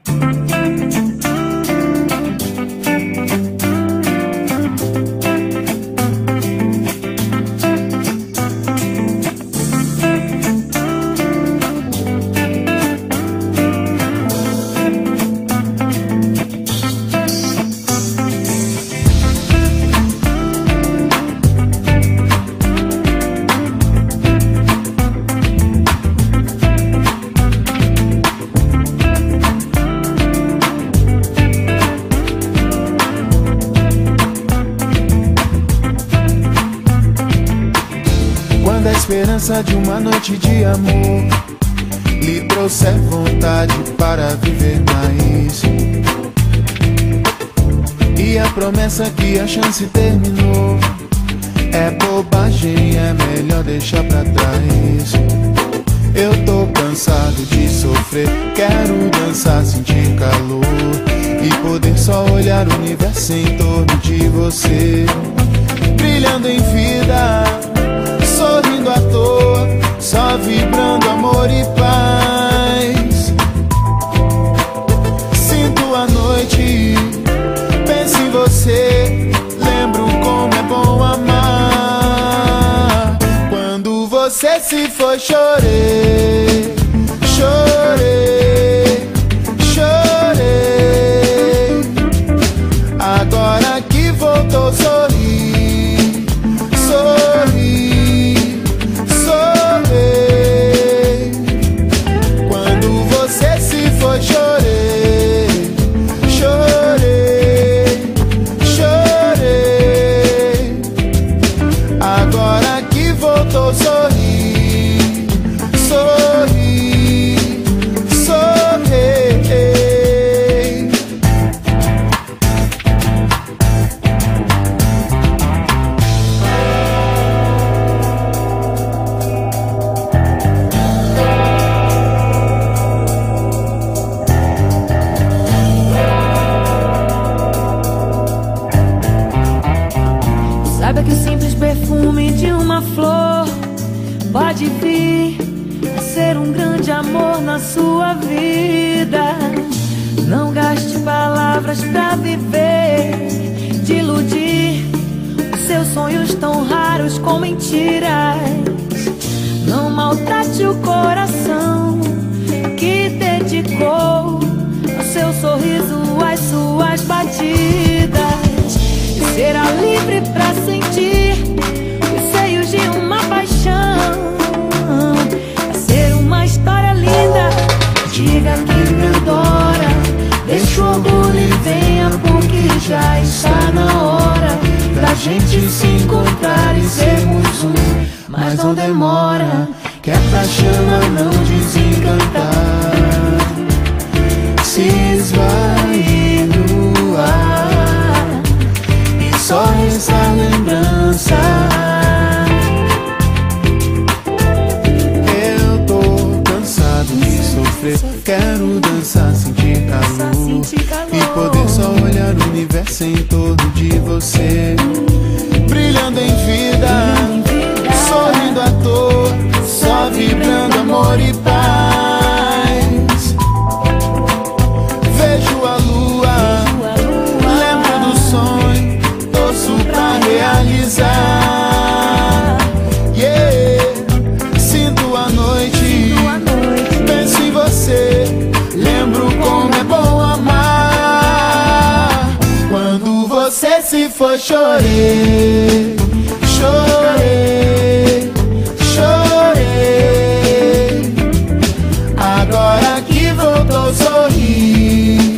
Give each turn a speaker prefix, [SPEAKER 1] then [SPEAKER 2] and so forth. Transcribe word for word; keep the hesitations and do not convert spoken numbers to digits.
[SPEAKER 1] Quando a esperança de uma noite de amor lhe trouxer vontade para viver mais, e a promessa que a chance terminou é bobagem, é melhor deixar pra trás. Eu tô cansado de sofrer, quero dançar, sentir calor e poder só olhar o universo em torno de você, brilhando em vida, sorrindo à toa, só vibrando amor e paz. Sinto a noite, penso em você, lembro como é bom amar. Quando você se foi, chorei, chorei, chorei. Agora que voltou, sorri, sorri, sorri. Quando você se foi, chorei, chorei, chorei. Agora que voltou, sorri, sorri, sorri.
[SPEAKER 2] Saiba que o simples perfume de uma flor pode vir a ser um grande amor na sua vida. Não gaste palavras pra viver, de iludir os seus sonhos tão raros com mentiras. Não maltrate o coração que dedicou ao seu sorriso, às suas batidas. Será livre pra sentir os seios de uma paixão. Vai ser uma história linda, diga que me adora. Deixa o orgulho e venha, porque já está na hora da gente se encontrar e sermos um. Mas não demora, que é pra chama não desencantar, se esvair no ar, só resta lembrança. Eu tô cansado de sofrer, quero dançar, sentir calor e poder só olhar o universo em torno de você, brilhando em vida, sorrindo à toa, só vibrando amor e paz. Vejo a lua, lembro do sonho, torço pra realizar. Yeah. Sinto a noite, penso em você, lembro como é bom amar. Quando você se foi, chorei, chorei, chorei. Agora que voltou, sorri,